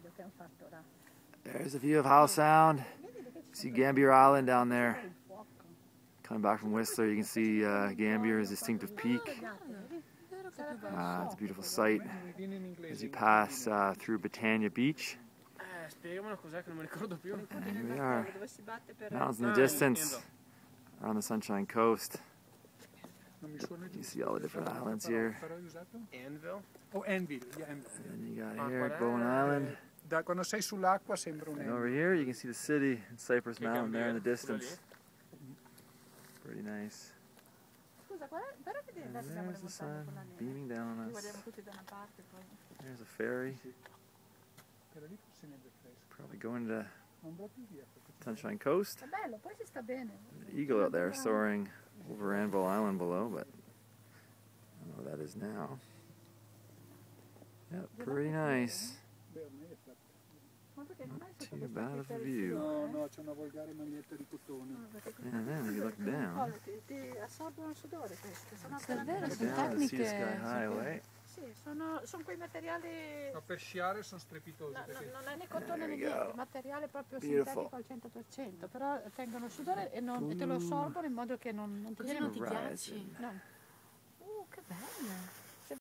There's a view of Howe Sound. You see Gambier Island down there. Coming back from Whistler, you can see Gambier's distinctive peak. It's a beautiful sight as you pass through Britannia Beach. And here we are, mountains in the distance, on the Sunshine Coast. You see all the different islands here. Anvil? Oh, Anvil, yeah, Anvil. And then you got here at Bowen Island. Quando sei sull'acqua sembra un And over here you can see the city and Cypress Mountain there in the distance. Pretty nice. And there's the sun beaming down on us. There's a ferry. Probably going to Sunshine Coast. The eagle out there soaring over Anvil Island below, but I don't know what that is now. Yep, pretty nice. Not too bad of a view. And then if you look down, down to see the Sky Highway. Sono quei materiali. No, per sciare sono strepitosi. Non è né cotone né niente, materiale proprio sintetico al 100%, però tengono sudore e te lo assorbono in modo che non ti ghiacci. No. Che bello!